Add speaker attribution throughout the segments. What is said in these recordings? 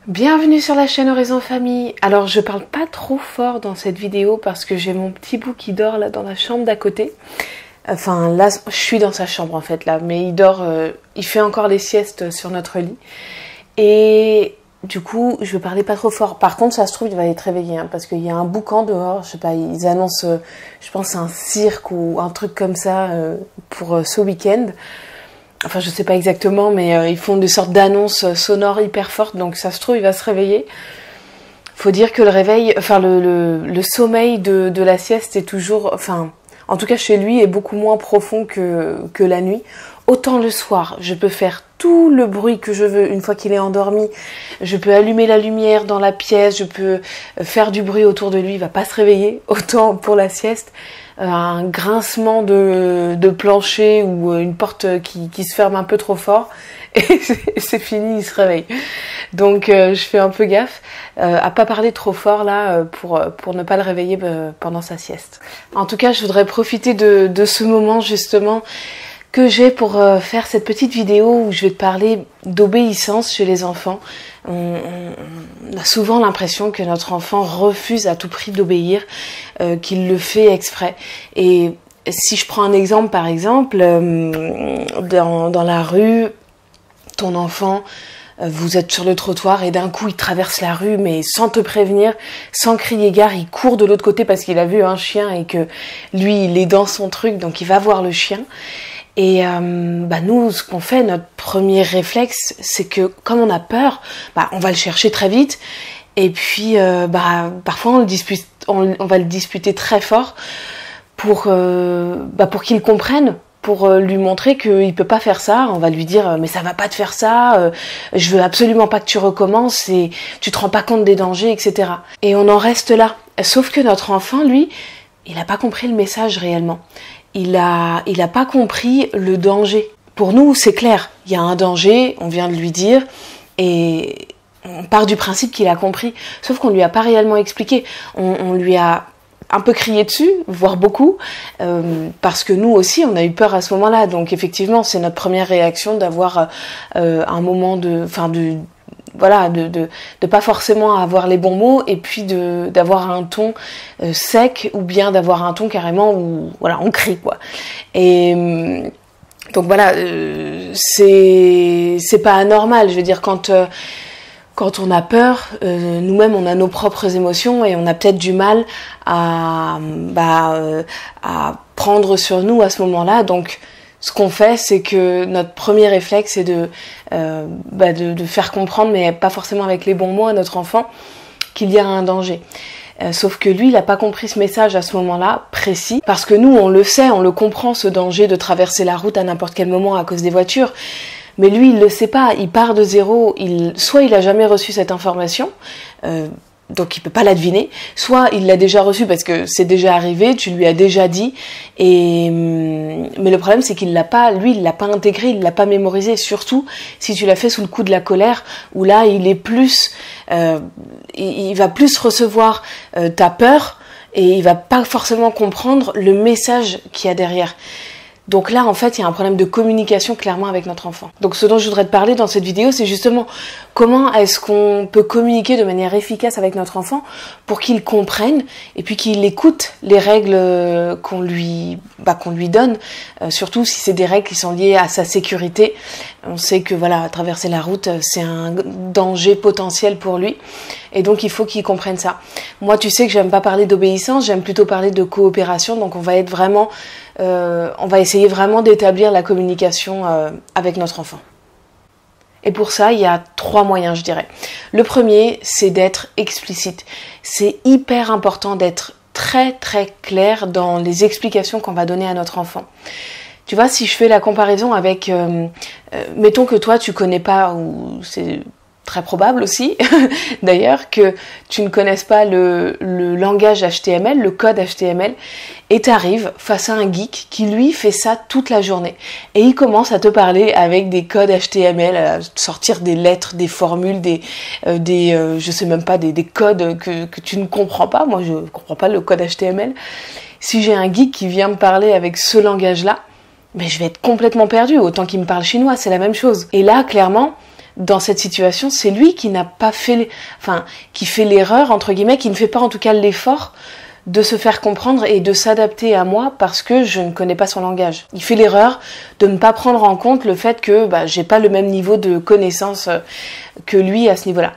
Speaker 1: Bienvenue sur la chaîne Horizon Famille. Alors je parle pas trop fort dans cette vidéo parce que j'ai mon petit bout qui dort là dans la chambre d'à côté. Enfin là je suis dans sa chambre en fait là, mais il dort, il fait encore les siestes sur notre lit. Et du coup je vais parler pas trop fort. Par contre ça se trouve il va être réveillé hein, parce qu'il y a un boucan dehors, je sais pas, ils annoncent je pense un cirque ou un truc comme ça pour ce week-end. Enfin, je sais pas exactement, mais ils font des sortes d'annonces sonores hyper fortes, donc ça se trouve, il va se réveiller. Faut dire que le réveil, enfin, le sommeil de la sieste est toujours, enfin, en tout cas chez lui, est beaucoup moins profond que la nuit. Autant le soir, je peux faire tout le bruit que je veux une fois qu'il est endormi. Je peux allumer la lumière dans la pièce, je peux faire du bruit autour de lui, il va pas se réveiller. Autant pour la sieste, un grincement de plancher ou une porte qui se ferme un peu trop fort et c'est fini, il se réveille. Donc je fais un peu gaffe à pas parler trop fort là pour ne pas le réveiller pendant sa sieste. En tout cas, je voudrais profiter de ce moment justement que j'ai pour faire cette petite vidéo où je vais te parler d'obéissance chez les enfants. On a souvent l'impression que notre enfant refuse à tout prix d'obéir, qu'il le fait exprès. Et si je prends un exemple, par exemple, dans la rue, ton enfant, vous êtes sur le trottoir et d'un coup il traverse la rue mais sans te prévenir, sans crier gare, il court de l'autre côté parce qu'il a vu un chien et que lui il est dans son truc donc il va voir le chien. Et nous, ce qu'on fait, notre premier réflexe, c'est que comme on a peur, on va le chercher très vite. Et puis, parfois, on va le disputer très fort pour qu'il comprenne, pour lui montrer qu'il peut pas faire ça. On va lui dire mais ça va pas te faire ça. Je veux absolument pas que tu recommences et tu te rends pas compte des dangers, etc. Et on en reste là. Sauf que notre enfant, lui, il a pas compris le message réellement. Il a pas compris le danger. Pour nous, c'est clair. Il y a un danger, on vient de lui dire, et on part du principe qu'il a compris. Sauf qu'on lui a pas réellement expliqué. On lui a un peu crié dessus, voire beaucoup, parce que nous aussi, on a eu peur à ce moment-là. Donc effectivement, c'est notre première réaction d'avoir un moment de pas forcément avoir les bons mots et puis d'avoir un ton sec ou bien d'avoir un ton carrément où voilà on crie quoi. Et donc voilà, c'est pas anormal. Je veux dire quand on a peur, nous-mêmes on a nos propres émotions et on a peut-être du mal à prendre sur nous à ce moment-là. Donc ce qu'on fait, c'est que notre premier réflexe est de faire comprendre, mais pas forcément avec les bons mots à notre enfant, qu'il y a un danger. Sauf que lui, il n'a pas compris ce message à ce moment-là, précis, parce que nous, on le sait, on le comprend, ce danger de traverser la route à n'importe quel moment à cause des voitures. Mais lui, il le sait pas, il part de zéro, soit il a jamais reçu cette information, donc il peut pas la deviner, soit il l'a déjà reçu parce que c'est déjà arrivé, tu lui as déjà dit, mais le problème c'est qu'il l'a pas, lui il l'a pas intégré, il l'a pas mémorisé, surtout si tu l'as fait sous le coup de la colère, où là il est plus, il va plus recevoir ta peur et il va pas forcément comprendre le message qu'il y a derrière. Donc là, en fait, il y a un problème de communication clairement avec notre enfant. Donc ce dont je voudrais te parler dans cette vidéo, c'est justement comment est-ce qu'on peut communiquer de manière efficace avec notre enfant pour qu'il comprenne et puis qu'il écoute les règles qu'on lui donne, surtout si c'est des règles qui sont liées à sa sécurité. On sait que voilà, traverser la route, c'est un danger potentiel pour lui. Et donc il faut qu'il comprenne ça. Moi, tu sais que j'aime pas parler d'obéissance, j'aime plutôt parler de coopération. Donc on va essayer vraiment d'établir la communication avec notre enfant. Et pour ça, il y a 3 moyens, je dirais. Le premier, c'est d'être explicite. C'est hyper important d'être très très clair dans les explications qu'on va donner à notre enfant. Tu vois, si je fais la comparaison avec, mettons que toi tu connais pas, ou c'est très probable aussi, d'ailleurs, que tu ne connaisses pas le langage HTML, le code HTML, et t'arrives face à un geek qui, lui, fait ça toute la journée. Et il commence à te parler avec des codes HTML, à sortir des lettres, des formules, je sais même pas, des codes que tu ne comprends pas. Moi, je comprends pas le code HTML. Si j'ai un geek qui vient me parler avec ce langage-là, mais je vais être complètement perdue. Autant qu'il me parle chinois, c'est la même chose. Et là, clairement, dans cette situation, c'est lui qui n'a pas fait, qui fait l'erreur, entre guillemets, qui ne fait pas en tout cas l'effort de se faire comprendre et de s'adapter à moi parce que je ne connais pas son langage. Il fait l'erreur de ne pas prendre en compte le fait que j'ai pas le même niveau de connaissance que lui à ce niveau-là.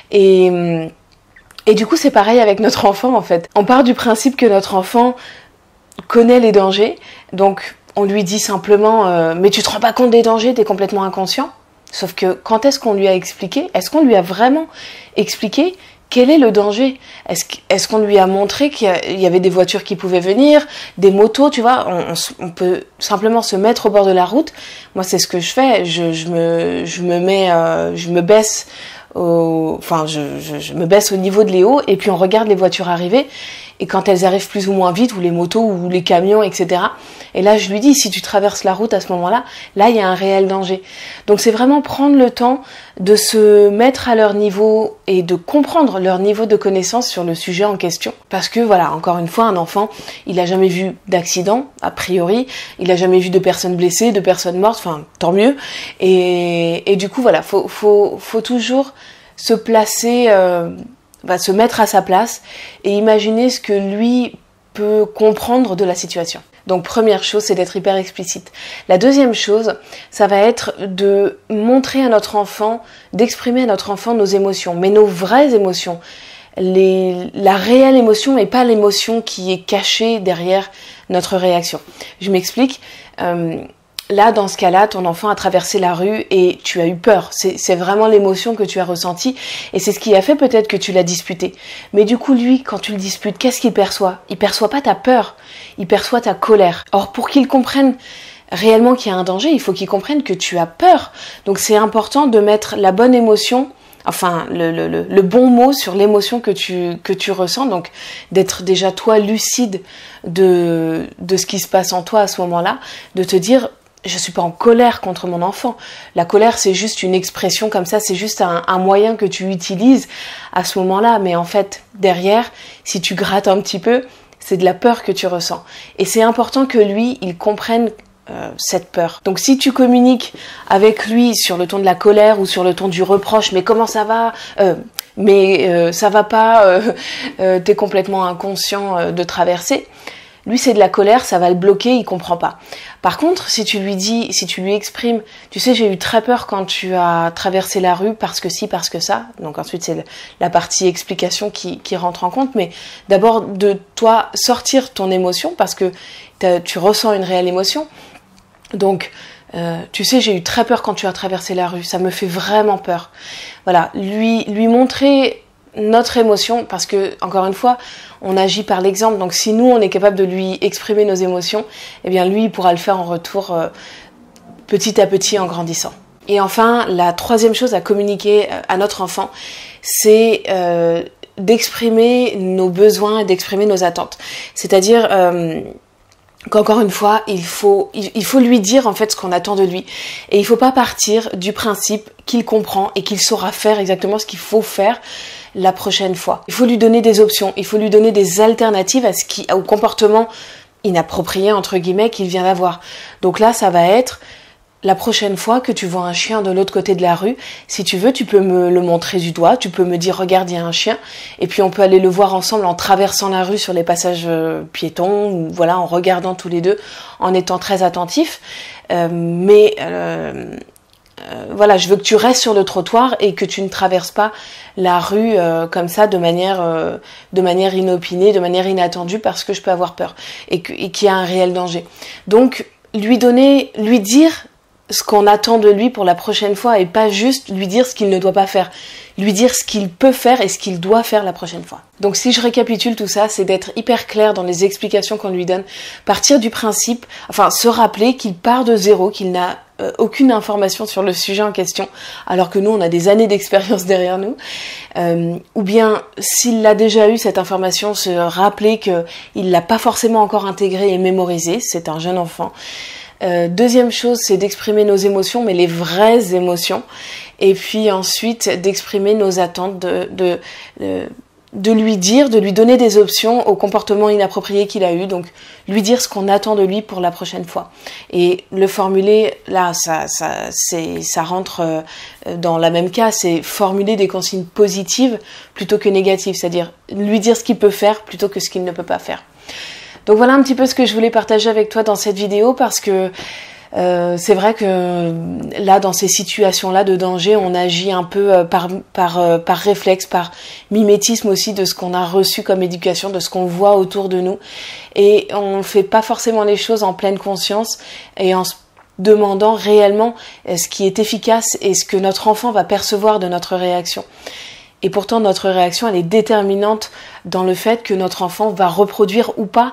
Speaker 1: Et du coup, c'est pareil avec notre enfant, en fait. On part du principe que notre enfant connaît les dangers, donc on lui dit simplement mais tu te rends pas compte des dangers, t'es complètement inconscient. Sauf que quand est-ce qu'on lui a expliqué? Est-ce qu'on lui a vraiment expliqué quel est le danger? Est-ce qu'on lui a montré qu'il y avait des voitures qui pouvaient venir, des motos, tu vois? On peut simplement se mettre au bord de la route. Moi, c'est ce que je fais. Je me baisse je me baisse au niveau de Léo et puis on regarde les voitures arriver et quand elles arrivent plus ou moins vite, ou les motos ou les camions, etc. Et là je lui dis, si tu traverses la route à ce moment-là, là il y a un réel danger. Donc c'est vraiment prendre le temps de se mettre à leur niveau et de comprendre leur niveau de connaissance sur le sujet en question. Parce que voilà, encore une fois, un enfant, il n'a jamais vu d'accident, a priori, il n'a jamais vu de personnes blessées, de personnes mortes, enfin tant mieux. Et du coup voilà, faut toujours se placer, se mettre à sa place et imaginer ce que lui peut comprendre de la situation. Donc première chose, c'est d'être hyper explicite. La deuxième chose, ça va être de montrer à notre enfant, d'exprimer à notre enfant nos émotions, mais nos vraies émotions. La réelle émotion et pas l'émotion qui est cachée derrière notre réaction. Je m'explique. Là, dans ce cas-là, ton enfant a traversé la rue et tu as eu peur. C'est vraiment l'émotion que tu as ressentie et c'est ce qui a fait peut-être que tu l'as disputé. Mais du coup, lui, quand tu le disputes, qu'est-ce qu'il perçoit? Il perçoit pas ta peur, il perçoit ta colère. Or, pour qu'il comprenne réellement qu'il y a un danger, il faut qu'il comprenne que tu as peur. Donc, c'est important de mettre la bonne émotion, enfin, le bon mot sur l'émotion que tu ressens. Donc, d'être déjà toi lucide de ce qui se passe en toi à ce moment-là, de te dire... Je suis pas en colère contre mon enfant. La colère, c'est juste une expression comme ça, c'est juste un moyen que tu utilises à ce moment-là. Mais en fait, derrière, si tu grattes un petit peu, c'est de la peur que tu ressens. Et c'est important que lui, il comprenne cette peur. Donc si tu communiques avec lui sur le ton de la colère ou sur le ton du reproche, mais comment ça va ça va pas, t'es complètement inconscient de traverser. Lui, c'est de la colère, ça va le bloquer, il comprend pas. Par contre, si tu lui exprimes, tu sais, j'ai eu très peur quand tu as traversé la rue parce que ci, parce que ça. Donc ensuite, c'est la partie explication qui rentre en compte. Mais d'abord, de toi, sortir ton émotion parce que tu ressens une réelle émotion. Donc, tu sais, j'ai eu très peur quand tu as traversé la rue. Ça me fait vraiment peur. Voilà, lui montrer notre émotion, parce que, encore une fois, on agit par l'exemple. Donc si nous, on est capable de lui exprimer nos émotions, eh bien lui, il pourra le faire en retour petit à petit en grandissant. Et enfin, la troisième chose à communiquer à notre enfant, c'est d'exprimer nos besoins et d'exprimer nos attentes. C'est-à-dire... qu'encore une fois, il faut lui dire en fait ce qu'on attend de lui. Et il faut pas partir du principe qu'il comprend et qu'il saura faire exactement ce qu'il faut faire la prochaine fois. Il faut lui donner des options, il faut lui donner des alternatives au comportement inapproprié entre guillemets qu'il vient d'avoir. Donc là, ça va être la prochaine fois que tu vois un chien de l'autre côté de la rue, si tu veux, tu peux me le montrer du doigt, tu peux me dire regarde, il y a un chien, et puis on peut aller le voir ensemble en traversant la rue sur les passages piétons, ou voilà, en regardant tous les deux, en étant très attentifs. Voilà, je veux que tu restes sur le trottoir et que tu ne traverses pas la rue comme ça de manière inopinée, de manière inattendue parce que je peux avoir peur et qu'il y a un réel danger. Donc lui dire ce qu'on attend de lui pour la prochaine fois et pas juste lui dire ce qu'il ne doit pas faire, lui dire ce qu'il peut faire et ce qu'il doit faire la prochaine fois. Donc si je récapitule tout ça, c'est d'être hyper clair dans les explications qu'on lui donne, partir du principe, se rappeler qu'il part de zéro, qu'il n'a aucune information sur le sujet en question, alors que nous on a des années d'expérience derrière nous, ou bien s'il a déjà eu cette information, se rappeler qu'il l'a pas forcément encore intégrée et mémorisée, c'est un jeune enfant. Deuxième chose, c'est d'exprimer nos émotions, mais les vraies émotions. Et puis ensuite, d'exprimer nos attentes, de lui dire, de lui donner des options au comportement inapproprié qu'il a eu, donc lui dire ce qu'on attend de lui pour la prochaine fois. Et le formuler, là, ça rentre dans la même cas, c'est formuler des consignes positives plutôt que négatives, c'est-à-dire lui dire ce qu'il peut faire plutôt que ce qu'il ne peut pas faire. Donc voilà un petit peu ce que je voulais partager avec toi dans cette vidéo, parce que c'est vrai que là, dans ces situations-là de danger, on agit un peu par réflexe, par mimétisme aussi de ce qu'on a reçu comme éducation, de ce qu'on voit autour de nous. Et on ne fait pas forcément les choses en pleine conscience et en se demandant réellement ce qui est efficace et ce que notre enfant va percevoir de notre réaction. Et pourtant, notre réaction, elle est déterminante dans le fait que notre enfant va reproduire ou pas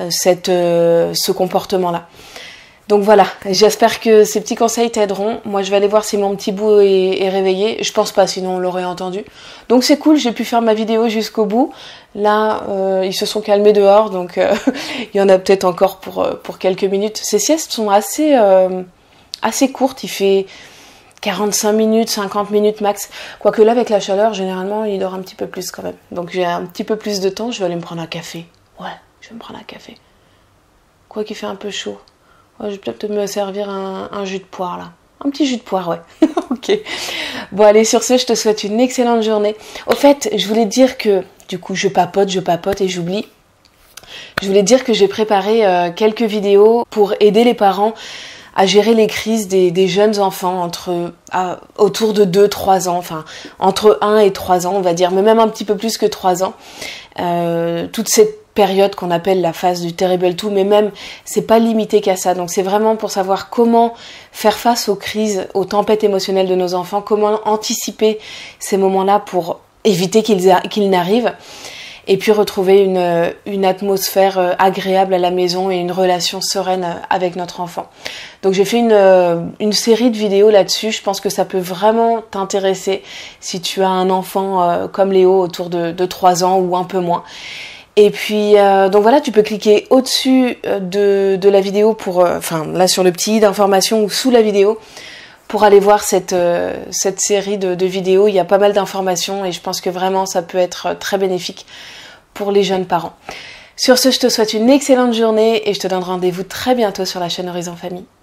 Speaker 1: ce comportement-là. Donc voilà, j'espère que ces petits conseils t'aideront. Moi, je vais aller voir si mon petit bout est réveillé. Je pense pas, sinon on l'aurait entendu. Donc c'est cool, j'ai pu faire ma vidéo jusqu'au bout. Là, ils se sont calmés dehors, donc il y en a peut-être encore pour quelques minutes. Ces siestes sont assez courtes, il fait 45 minutes, 50 minutes max. Quoique là, avec la chaleur, généralement, il dort un petit peu plus quand même. Donc j'ai un petit peu plus de temps, je vais aller me prendre un café. Ouais, je vais me prendre un café. Quoi qu'il fait un peu chaud. Ouais, je vais peut-être me servir un jus de poire là. Un petit jus de poire, ouais. Ok. Bon, allez, sur ce, je te souhaite une excellente journée. Au fait, je voulais te dire que, du coup, je papote et j'oublie. Je voulais te dire que j'ai préparé quelques vidéos pour aider les parents à gérer les crises des jeunes enfants autour de 2-3 ans, enfin entre 1 et 3 ans on va dire, mais même un petit peu plus que 3 ans. Toute cette période qu'on appelle la phase du terrible two, mais même c'est pas limité qu'à ça, donc c'est vraiment pour savoir comment faire face aux crises, aux tempêtes émotionnelles de nos enfants, comment anticiper ces moments-là pour éviter qu'ils n'arrivent, et puis retrouver une atmosphère agréable à la maison et une relation sereine avec notre enfant. Donc j'ai fait une série de vidéos là-dessus, je pense que ça peut vraiment t'intéresser si tu as un enfant comme Léo autour de 3 ans ou un peu moins. Et puis donc voilà, tu peux cliquer au-dessus de la vidéo là sur le petit i d'information ou sous la vidéo pour aller voir cette série de vidéos. Il y a pas mal d'informations et je pense que vraiment ça peut être très bénéfique pour les jeunes parents. Sur ce, je te souhaite une excellente journée et je te donne rendez-vous très bientôt sur la chaîne Horizon Famille.